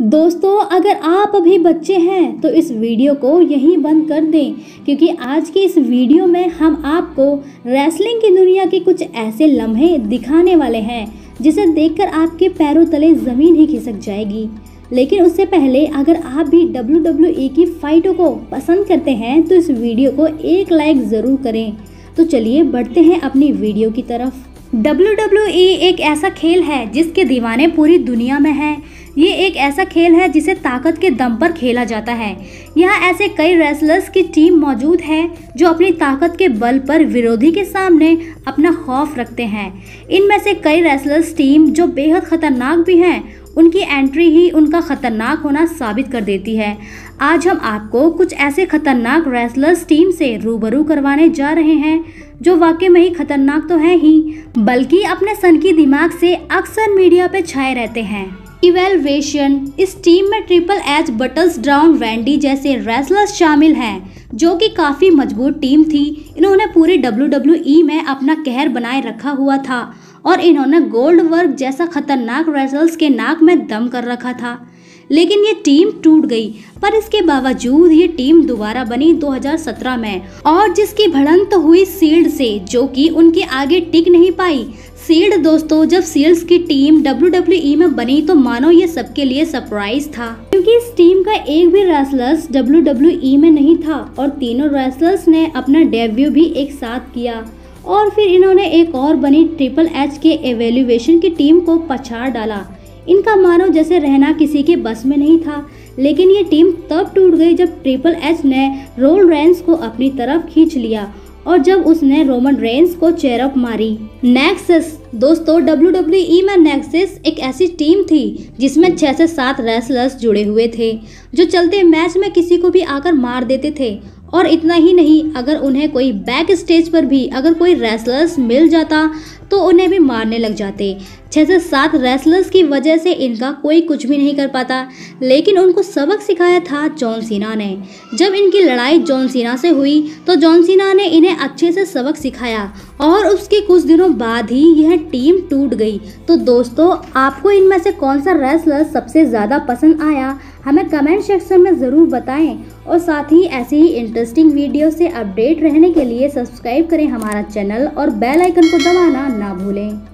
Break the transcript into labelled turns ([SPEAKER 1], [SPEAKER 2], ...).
[SPEAKER 1] दोस्तों, अगर आप अभी बच्चे हैं तो इस वीडियो को यहीं बंद कर दें, क्योंकि आज की इस वीडियो में हम आपको रेसलिंग की दुनिया के कुछ ऐसे लम्हे दिखाने वाले हैं जिसे देखकर आपके पैरों तले ज़मीन ही खिसक जाएगी। लेकिन उससे पहले अगर आप भी WWE की फाइटों को पसंद करते हैं तो इस वीडियो को एक लाइक ज़रूर करें। तो चलिए बढ़ते हैं अपनी वीडियो की तरफ। WWE एक ऐसा खेल है जिसके दीवाने पूरी दुनिया में हैं। ये एक ऐसा खेल है जिसे ताकत के दम पर खेला जाता है। यहाँ ऐसे कई रेसलर्स की टीम मौजूद है जो अपनी ताकत के बल पर विरोधी के सामने अपना खौफ रखते हैं। इनमें से कई रेसलर्स टीम जो बेहद खतरनाक भी हैं, उनकी एंट्री ही उनका खतरनाक होना साबित कर देती है। आज हम आपको कुछ ऐसे खतरनाक रेसलर्स टीम से रूबरू करवाने जा रहे हैं जो वाकई में ही खतरनाक तो है ही, बल्कि अपने सनकी दिमाग से अक्सर मीडिया पे छाए रहते हैं। इवैल्यूएशन, इस टीम में ट्रिपल एच, बटल्स ब्राउन, वैंडी जैसे रेसलर्स शामिल हैं जो कि काफ़ी मजबूत टीम थी। इन्होंने पूरी WWE में अपना कहर बनाए रखा हुआ था और इन्होंने गोल्डबर्ग जैसा खतरनाक रेसलर्स के नाक में दम कर रखा था। लेकिन ये टीम टूट गई, पर इसके बावजूद ये टीम दोबारा बनी 2017 में, और जिसकी भिड़ंत हुई शील्ड से, जो कि उनके आगे टिक नहीं पाई। शील्ड दोस्तों, जब शील्ड्स की टीम WWE में बनी तो मानो ये सबके लिए सरप्राइज था, क्योंकि इस टीम का एक भी रेसलर्स WWE में नहीं था और तीनों रेसलर्स ने अपना डेब्यू भी एक साथ किया। और फिर इन्होंने एक और बनी ट्रिपल एच के इवैल्यूएशन की टीम को पछाड़ डाला। इनका मानो जैसे रहना किसी के बस में नहीं था। लेकिन ये टीम तब टूट गई जब ट्रिपल एच ने रोमन रेंस को अपनी तरफ खींच लिया और जब उसने रोमन रेंस को चेयरअप मारी। नेक्सस दोस्तों, WWE में नेक्सस एक ऐसी टीम थी जिसमें 6 से 7 रेसलर्स जुड़े हुए थे जो चलते मैच में किसी को भी आकर मार देते थे। और इतना ही नहीं, अगर उन्हें कोई बैक स्टेज पर भी अगर कोई रेसलर्स मिल जाता तो उन्हें भी मारने लग जाते। 6 से 7 रेसलर्स की वजह से इनका कोई कुछ भी नहीं कर पाता। लेकिन उनको सबक सिखाया था जॉन सीना ने। जब इनकी लड़ाई जॉन सीना से हुई तो जॉन सीना ने इन्हें अच्छे से सबक सिखाया और उसके कुछ दिनों बाद ही यह टीम टूट गई। तो दोस्तों, आपको इनमें से कौन सा रेसलर सबसे ज़्यादा पसंद आया, हमें कमेंट सेक्शन में ज़रूर बताएं। और साथ ही ऐसे ही इंटरेस्टिंग वीडियो से अपडेट रहने के लिए सब्सक्राइब करें हमारा चैनल और बेल आइकन को दबाना ना भूलें।